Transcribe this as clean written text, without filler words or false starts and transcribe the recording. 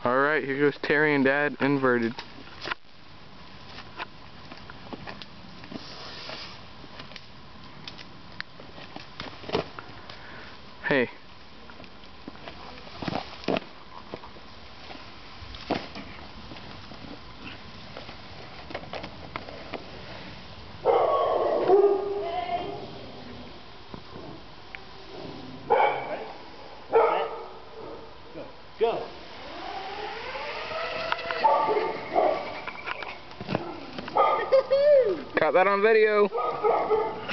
Alright, here goes Terry and Dad inverted. Hey. Go. Caught that on video.